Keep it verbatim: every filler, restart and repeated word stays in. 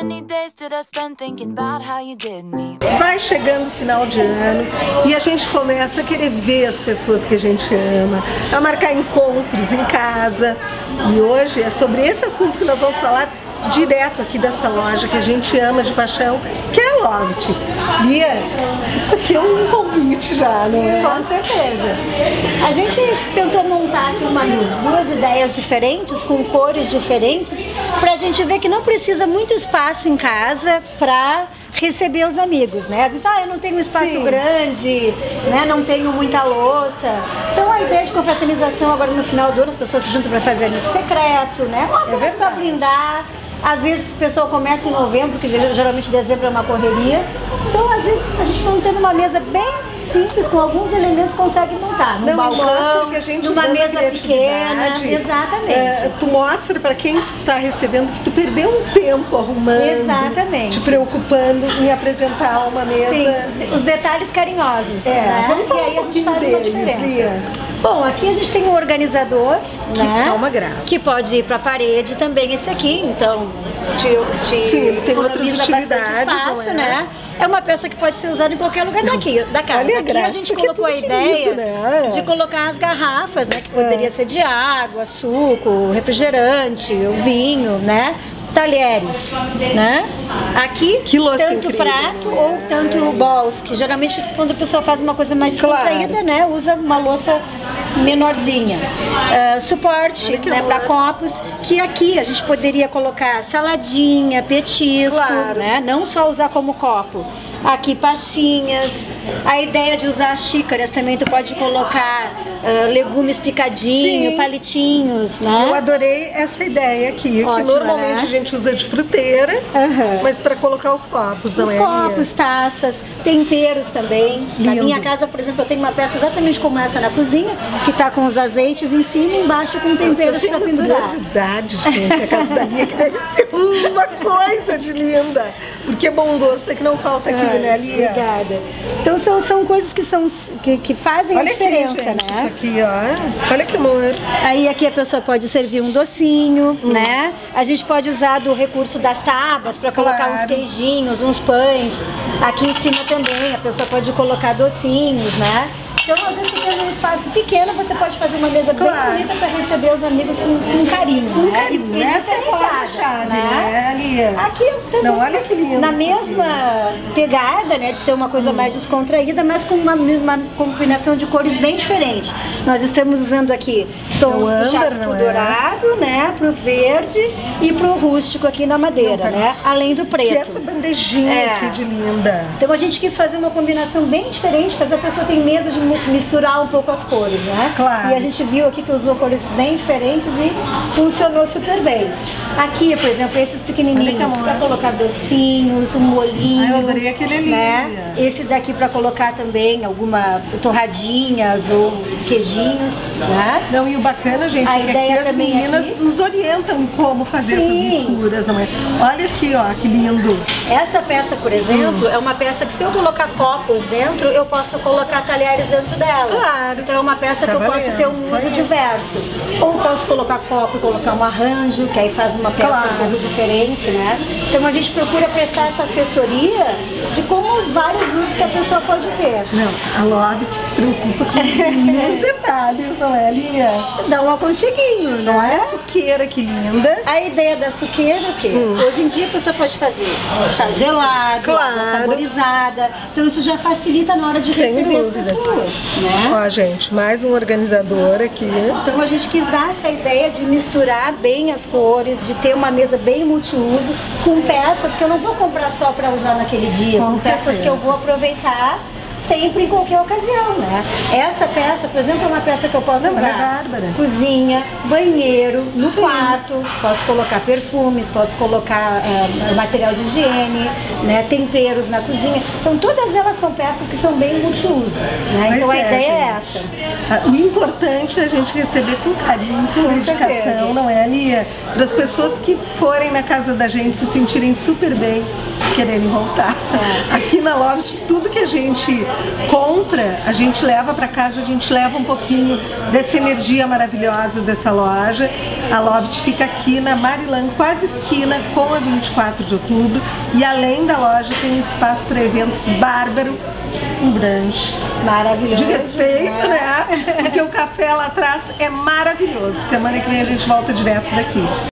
many days did I spend thinking about how you did me? Vai chegando o final de ano e a gente começa a querer ver as pessoas que a gente ama, a marcar encontros em casa. E hoje é sobre esse assunto que nós vamos falar direto aqui dessa loja que a gente ama de paixão, que é a Loft. Lia, isso aqui é um convite já, não é? Com certeza. A gente tentou montar aqui uma, duas ideias diferentes, com cores diferentes, pra gente ver que não precisa muito espaço em casa pra receber os amigos, né? Às vezes, ah, eu não tenho um espaço Sim. grande, né? Não tenho muita louça. Então a ideia de confraternização agora no final do ano, as pessoas se juntam para fazer amigo secreto, né? Ou apenas para brindar. Às vezes o pessoal começa em novembro, que geralmente dezembro é uma correria. Então às vezes a gente montando uma mesa bem simples, com alguns elementos, consegue montar. Num Não, balcão, que a gente numa mesa pequena. Exatamente. É, tu mostra para quem tu está recebendo que tu perdeu um tempo arrumando. Exatamente. Te preocupando em apresentar uma mesa. Sim, os detalhes carinhosos. É, né? vamos falar e aí um a gente faz deles, uma diferença. Lia. Bom, aqui a gente tem um organizador, que né? tá uma graça. Que pode ir para a parede também, esse aqui, então te, te Sim, ele tem outras utilidades, espaço, não é? né? É uma peça que pode ser usada em qualquer lugar daqui, da casa. Olha a aqui graça, a gente isso aqui é colocou a tudo ideia querido, né? de colocar as garrafas, né? Que poderia é. ser de água, suco, refrigerante, o vinho, né? Talheres, né? Aqui, que tanto incrível, prato né? ou tanto bowls, que geralmente quando a pessoa faz uma coisa mais descontraída, claro. né? Usa uma louça menorzinha. Uh, suporte, né? Para copos, que aqui a gente poderia colocar saladinha, petisco, claro. né? Não só usar como copo. Aqui pastinhas, a ideia de usar xícaras também, tu pode colocar uh, legumes picadinhos, Sim. palitinhos, né? Eu adorei essa ideia aqui, Ótimo, que normalmente né? a gente usa de fruteira, uhum. mas para colocar os copos, não os é? Os copos, taças, temperos também. Lindo. Na minha casa, por exemplo, eu tenho uma peça exatamente como essa na cozinha, que tá com os azeites em cima e embaixo com temperos para pendurar. Eu tenho curiosidade de conhecer a casa da Lia, que deve ser uma coisa de linda, porque bom gosto é que não falta aqui. Ai, né, Lia? Obrigada. Então são, são coisas que, são, que, que fazem Olha a diferença, aqui, gente, né? Isso aqui, ó. Olha que amor. Aí aqui a pessoa pode servir um docinho, hum. né? A gente pode usar do recurso das tábuas para colocar claro. uns queijinhos, uns pães. Aqui em cima também a pessoa pode colocar docinhos, né? Então, às vezes, tu tem um espaço pequeno, você pode fazer uma mesa claro. bem bonita para receber os amigos com, com carinho, com né? carinho. E, e Essa é a chave, né, Lia? Aqui também, Não, olha que lindo. na mesma pegada, né, de ser uma coisa hum. mais descontraída, mas com uma, uma combinação de cores bem diferente. Nós estamos usando aqui tons puxados pro dourado, é? né, pro verde e pro rústico aqui na madeira, tá. né? Além do preto. Que essa bandejinha é. aqui de linda. Então a gente quis fazer uma combinação bem diferente, mas a pessoa tem medo de misturar um pouco as cores, né? Claro. E a gente viu aqui que usou cores bem diferentes e funcionou super bem. Aqui, por exemplo, esses pequenininhos para colocar docinhos, um molinho. Ah, eu adorei aquele ali. Né? Esse daqui para colocar também alguma torradinhas ou queijinhos, né? Não, e o bacana, gente, a é que ideia aqui as meninas aqui... nos orientam em como fazer Sim. essas misturas, não é? Olha aqui, ó, que lindo. Essa peça, por exemplo, hum. é uma peça que se eu colocar copos dentro, eu posso colocar talheres dentro dela. Claro. Então é uma peça tá que eu valendo. posso ter um uso diverso. Ou posso colocar copo e colocar um arranjo, que aí faz uma peça claro. um pouco diferente, né? Então a gente procura prestar essa assessoria de como os vários usos que a pessoa pode ter. Não, a Loft se preocupa com os detalhes, não é, Lia? Dá um aconcheguinho, não Olha é? a suqueira que linda. A ideia da suqueira é o quê? Hum. Hoje em dia a pessoa pode fazer chá gelado, claro. água saborizada. Então isso já facilita na hora de Sem receber dúvida. as pessoas, né? Ó, gente, mais um organizador aqui. Então a gente quis dar essa ideia de misturar bem as cores, de ter uma mesa bem multiuso, com peças que eu não vou comprar só para usar naquele dia, com, com peças que eu vou aproveitar sempre em qualquer ocasião, né? Essa peça, por exemplo, é uma peça que eu posso não, usar é bárbara. cozinha, banheiro, no Sim. quarto, posso colocar perfumes, posso colocar é, material de higiene, né? Temperos na cozinha. Então todas elas são peças que são bem multiuso, né? Então a é, ideia gente. é essa. O importante é a gente receber com carinho, com, com dedicação, certeza. não é, Lia? Para as pessoas que forem na casa da gente se sentirem super bem, quererem voltar. É. Aqui na Loft, tudo que a gente compra, a gente leva para casa, a gente leva um pouquinho dessa energia maravilhosa dessa loja. A Loft fica aqui na Marilã, quase esquina com a vinte e quatro de outubro, e além da loja tem espaço para eventos bárbaro, um brunch Maravilhoso. de respeito, né? Porque o café lá atrás é maravilhoso. Semana que vem a gente volta direto daqui.